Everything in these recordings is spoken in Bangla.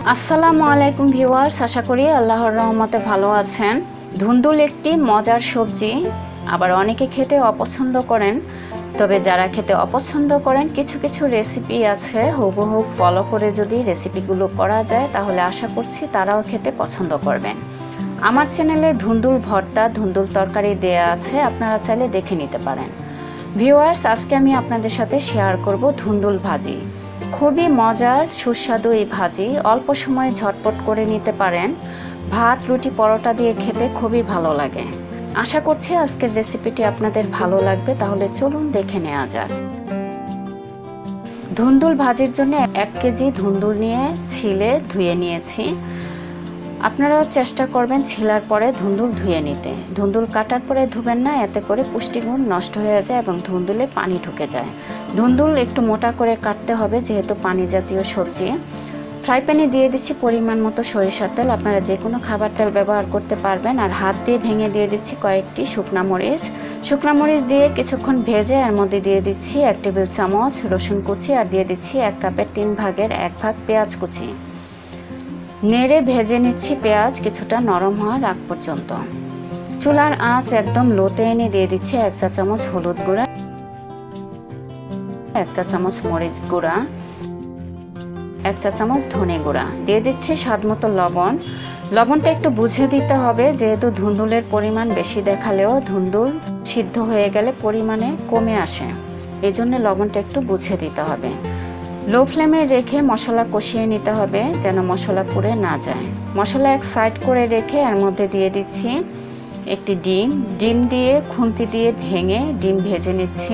আসসালামু আলাইকুম ভিউয়ার্স, আশা করি আল্লাহর রহমতে ভালো আছেন। ধুন্দুল একটি মজার সবজি, আবার অনেকে খেতে অপছন্দ করেন। তবে যারা খেতে অপছন্দ করেন, কিছু কিছু রেসিপি আছে হুবহু ফলো করে যদি রেসিপিগুলো করা যায় তাহলে আশা করছি তারাও খেতে পছন্দ করবেন। আমার চ্যানেলে ধুন্দুল ভর্তা, ধুন্দুল তরকারি দেয়া আছে, আপনারা চাইলে দেখে নিতে পারেন। ভিউয়ার্স, আজকে আমি আপনাদের সাথে শেয়ার করব ধুন্দুল ভাজি। খুবই মজার সুস্বাদু এই ভাজি, অল্প সময়ে ঝটপট করে নিতে পারেন। ভাত, রুটি, পরোটা দিয়ে খেতে খুবই ভালো লাগে। আশা করছি আজকের রেসিপিটি আপনাদের ভালো লাগবে। তাহলে চলুন দেখে নেওয়া যাক। ধুন্দুল ভাজির জন্য 1 কেজি ধুন্দুল নিয়ে ছিলে ধুয়ে নিয়েছি। আপনারাও চেষ্টা করবেন ছিলার পরে ধুন্দুল ধুয়ে নিতে। ধুন্দুল কাটার পরে ধুবেন না, এতে করে পুষ্টিগুণ নষ্ট হয়ে যায় এবং ধুন্দুলে পানি ঢুকে যায়। ধুন্দুল একটু মোটা করে কাটতে হবে, যেহেতু পানি জাতীয় সবজি। ফ্রাই প্যানে দিয়ে দিচ্ছি পরিমাণ মতো সরিষার তেল, আপনারা যে কোনো খাবার তেল ব্যবহার করতে পারবেন। আর হাত দিয়ে ভেঙে দিয়ে দিচ্ছি কয়েকটি শুকনা মরিচ। শুকনা মরিচ দিয়ে কিছুক্ষণ ভেজে এর মধ্যে দিয়ে দিচ্ছি 1 টেবিল চামচ রসুন কুচি, আর দিয়ে দিচ্ছি 1 কাপের 3 ভাগের 1 ভাগ পেঁয়াজ কুচি। নেড়ে ভেজে নিচ্ছি পেঁয়াজ কিছুটা নরম হওয়ার আগ পর্যন্ত। চুলার আঁচ একদম লোতে এনে দিয়ে দিচ্ছি 1 চা চামচ হলুদ গুঁড়া, 1 চা চামচ মরিচ গুঁড়া, 1 চা চামচ ধনে গুঁড়া, দিয়ে দিচ্ছি স্বাদ মতো লবণ। লবণটা একটু বুঝে দিতে হবে, যেহেতু ধুন্দুলের পরিমাণ বেশি দেখালেও ধুন্দুল সিদ্ধ হয়ে গেলে পরিমাণে কমে আসে, এই জন্য লবণটা একটু বুঝে দিতে হবে। লো ফ্লেমে রেখে মশলা কষিয়ে নিতে হবে, যেন মশলা পুড়ে না যায়। মশলা এক সাইড করে রেখে এর মধ্যে দিয়ে দিচ্ছি একটি ডিম দিয়ে খুন্তি দিয়ে ভেঙে ডিম ভেজে নিচ্ছি।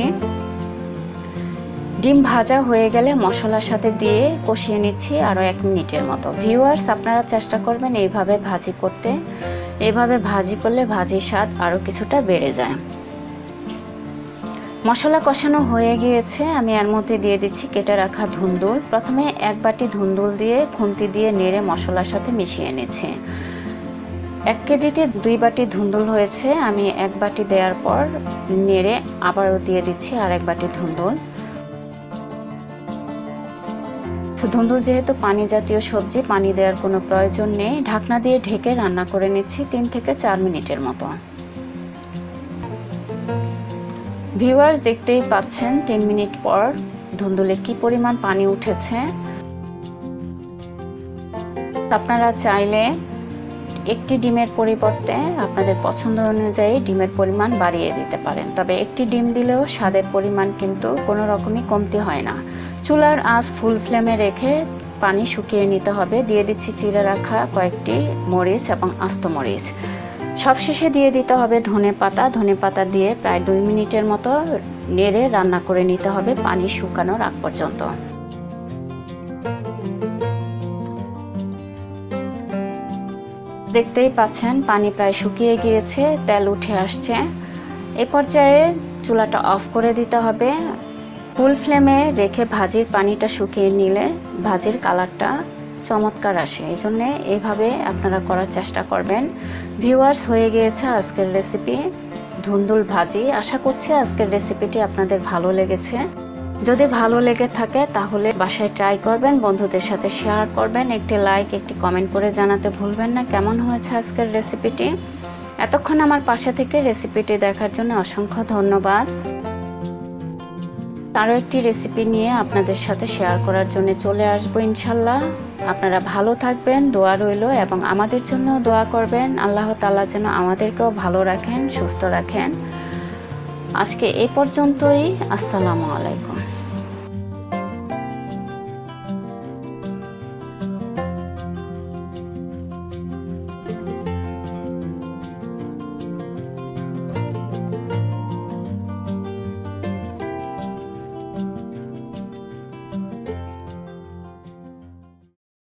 ডিম ভাজা হয়ে গেলে মশলার সাথে দিয়ে কষিয়ে নিচ্ছি আরও 1 মিনিটের মতো। ভিউয়ার্স, আপনারা চেষ্টা করবেন এইভাবে ভাজি করতে। এইভাবে ভাজি করলে ভাজির স্বাদ আরও কিছুটা বেড়ে যায়। মশলা কষানো হয়ে গিয়েছে, আমি এর মধ্যে দিয়ে দিচ্ছি কেটে রাখা ধুন্দুল। প্রথমে 1 বাটি ধুন্দুল দিয়ে খুন্তি দিয়ে নেড়ে মশলার সাথে মিশিয়ে নিচ্ছি। 1 কেজিতে 2 বাটি ধুন্দুল হয়েছে, আমি 1 বাটি দেওয়ার পর নেড়ে আবারও দিয়ে দিচ্ছি আর 1 বাটি ধুন্দুল। ধুন্দুল যেহেতু পানি জাতীয় সবজি, পানি দেওয়ার কোনো প্রয়োজন নেই। ঢাকনা দিয়ে ঢেকে রান্না করে নিচ্ছি 3 থেকে 4 মিনিটের মতো। ভিউয়ার্স, দেখতেই পাচ্ছেন 3 মিনিট পর ধুন্দুলে কি পরিমাণ পানি উঠেছে। আপনারা চাইলে একটি ডিমের পরিবর্তে আপনাদের পছন্দ অনুযায়ী ডিমের পরিমাণ বাড়িয়ে দিতে পারেন, তবে একটি ডিম দিলেও স্বাদের পরিমাণ কিন্তু কোনো রকমই কমতি হয় না। চুলার আঁচ ফুল ফ্লেমে রেখে পানি শুকিয়ে নিতে হবে। দিয়ে দিচ্ছি চিড়ে রাখা কয়েকটি মরিচ এবং আস্ত মরিচ। সবশেষে দিয়ে দিতে হবে ধনে পাতা দিয়ে প্রায় 2 মিনিটের মতো নেড়ে রান্না করে নিতে হবে পানি শুকানোর আগ পর্যন্ত। দেখতেই পাচ্ছেন পানি প্রায় শুকিয়ে গিয়েছে, তেল উঠে আসছে। এ পর্যায়ে চুলাটা অফ করে দিতে হবে। ফুল ফ্লেমে রেখে ভাজির পানিটা শুকিয়ে নিলে ভাজির কালারটা চমৎকার আসে, এই জন্যে এইভাবে আপনারা করার চেষ্টা করবেন। ভিউয়ার্স, হয়ে গিয়েছে আজকের রেসিপি ধুন্দুল ভাজি। আশা করছি আজকের রেসিপিটি আপনাদের ভালো লেগেছে। যদি ভালো লেগে থাকে তাহলে বাসায় ট্রাই করবেন, বন্ধুদের সাথে শেয়ার করবেন। একটি লাইক, একটি কমেন্ট করে জানাতে ভুলবেন না কেমন হয়েছে আজকের রেসিপিটি। এতক্ষণ আমার পাশে থেকে রেসিপিটি দেখার জন্য অসংখ্য ধন্যবাদ। আরও একটি রেসিপি নিয়ে আপনাদের সাথে শেয়ার করার জন্য চলে আসবো ইনশাল্লাহ। আপনারা ভালো থাকবেন, দোয়া রইল, এবং আমাদের জন্য দোয়া করবেন। আল্লাহ তাআলা যেন আমাদেরকেও ভালো রাখেন, সুস্থ রাখেন। আজকে এই পর্যন্তই। আসসালামু আলাইকুম।